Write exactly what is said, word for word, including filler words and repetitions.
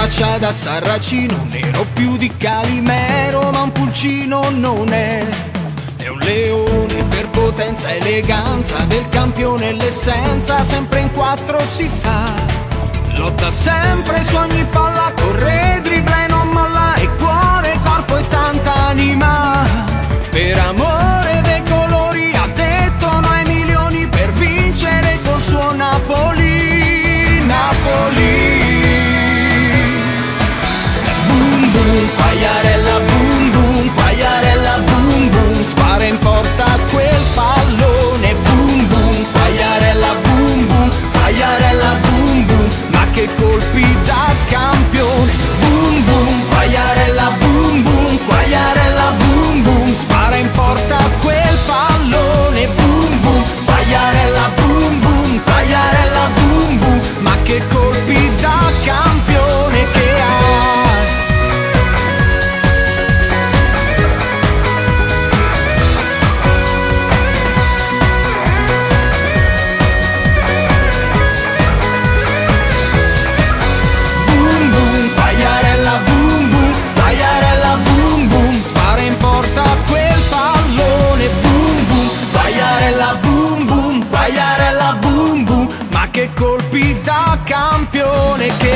faccia da sarracino, nero più di Calimero, ma un pulcino non è. È un leone per potenza, eleganza del campione, l'essenza sempre in quattro si fa. Lotta sempre su ogni palla, corre, dribbla e non molla, e cuore, corpo e tanta anima. Per amore dei colori ha detto no ai milioni, per vincere col suo Napoli, Napoli. Boom boom, Quagliarella boom boom, Quagliarella boom boom, spara in porta quel pallone. Boom boom, Quagliarella boom boom, Quagliarella boom boom, ma che colpi da campione. Boom boom, Quagliarella boom boom, Quagliarella boom boom, spara in porta quel pallone. Boom boom, Quagliarella boom boom, Quagliarella boom boom, ma che colpi da campione che ha. Quagliarella boom boom, ma che colpi da campione che